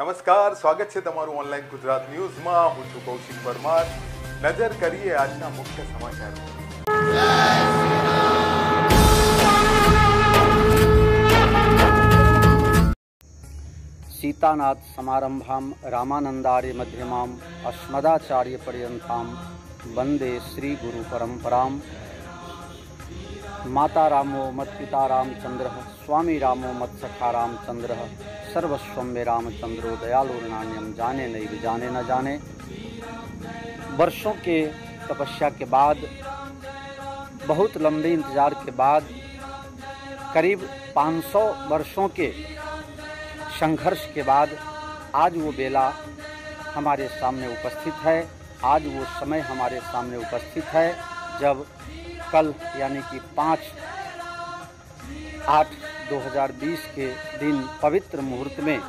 નમસ્કાર, સ્વાગત છે તમારું ઓનલાઈન ગુજરાત ન્યૂઝમાં. હું છું કૌશિક પરમાર. નજર કરીએ આજના મુખ્ય સમાચારો. सीतानाथ समारंभां रामानंदार्य मध्यमां अस्मदाचार्य पर्यन्तां वंदे श्री गुरु परंपरां. माता रामो मत पिता रामचंद्र, स्वामी रामो मत सखा रामचंद्र, सर्वस्वं मे रामचंद्रो दयालुर्नान्यम जाने नहीं जाने न जाने. वर्षों के तपस्या के बाद, बहुत लंबे इंतजार के बाद, करीब 500 वर्षों के संघर्ष के बाद आज वो बेला हमारे सामने उपस्थित है. आज वो समय हमारे सामने उपस्थित है जब कल यानी कि 5/8/2020 के दिन पवित्र मुहूर्त में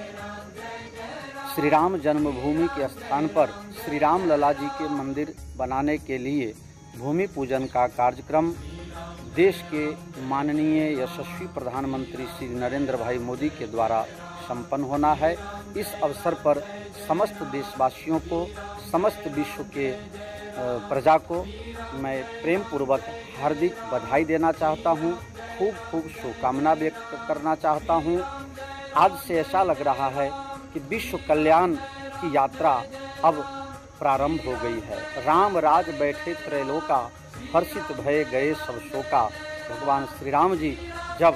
श्री राम जन्मभूमि के स्थान पर श्री राम लला जी के मंदिर बनाने के लिए भूमि पूजन का कार्यक्रम देश के माननीय यशस्वी प्रधानमंत्री श्री नरेंद्र भाई मोदी के द्वारा संपन्न होना है. इस अवसर पर समस्त देशवासियों को, समस्त विश्व के प्रजा को मैं प्रेम पूर्वक हार्दिक बधाई देना चाहता हूँ. खूब खूब शुभकामना व्यक्त करना चाहता हूँ. आज से ऐसा लग रहा है कि विश्व कल्याण की यात्रा अब प्रारंभ हो गई है. राम राज बैठे त्रैलोका, हर्षित भय गए सब शोका. भगवान श्री राम जी जब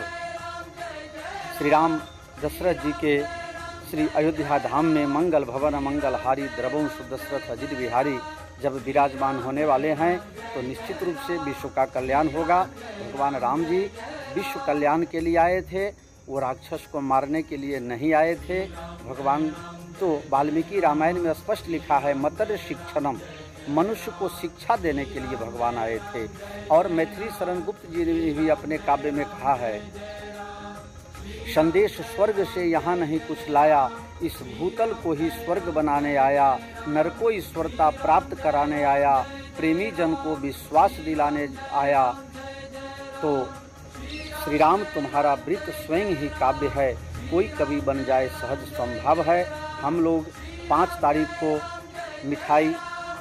श्री राम दशरथ जी के श्री अयोध्या धाम में मंगल भवन मंगलहारी द्रवंश दशरथ अजित बिहारी जब विराजमान होने वाले हैं तो निश्चित रूप से विश्व का कल्याण होगा. भगवान राम जी विश्व कल्याण के लिए आए थे, वो राक्षस को मारने के लिए नहीं आए थे. भगवान तो वाल्मीकि रामायण में स्पष्ट लिखा है, मतर शिक्षणम, मनुष्य को शिक्षा देने के लिए भगवान आए थे. और मैथिली शरण गुप्त जी ने भी अपने काव्य में कहा है, संदेश स्वर्ग से यहाँ नहीं कुछ लाया, इस भूतल को ही स्वर्ग बनाने आया. नर को ईश्वरता प्राप्त कराने आया, प्रेमी जन को विश्वास दिलाने आया. तो श्री राम तुम्हारा वृत्त स्वयं ही काव्य है, कोई कवि बन जाए सहज संभव है. हम लोग 5 तारीख को मिठाई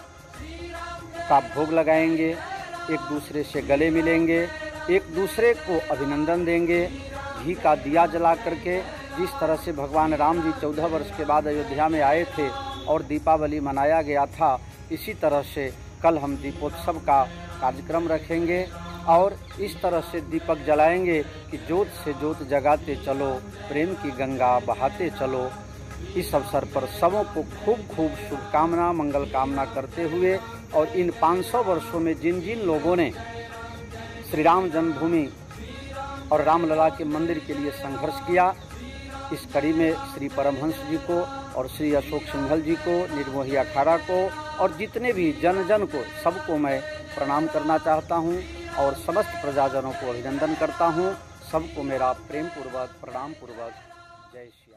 का भोग लगाएंगे, एक दूसरे से गले मिलेंगे, एक दूसरे को अभिनंदन देंगे. घी का दिया जला करके जिस तरह से भगवान राम जी 14 वर्ष के बाद अयोध्या में आए थे और दीपावली मनाया गया था, इसी तरह से कल हम दीपोत्सव का कार्यक्रम रखेंगे और इस तरह से दीपक जलाएंगे कि ज्योत से ज्योत जगाते चलो, प्रेम की गंगा बहाते चलो. इस अवसर पर सबों को खूब खूब शुभकामना मंगल कामना करते हुए और इन 500 वर्षों में जिन जिन लोगों ने श्री राम जन्मभूमि और रामलला के मंदिर के लिए संघर्ष किया, इस कड़ी में श्री परमहंस जी को और श्री अशोक सिंघल जी को, निर्मोही अखाड़ा को और जितने भी जन जन को, सबको मैं प्रणाम करना चाहता हूं और समस्त प्रजाजनों को अभिनंदन करता हूं. सबको मेरा प्रेम पूर्वक प्रणाम पूर्वक जय श्री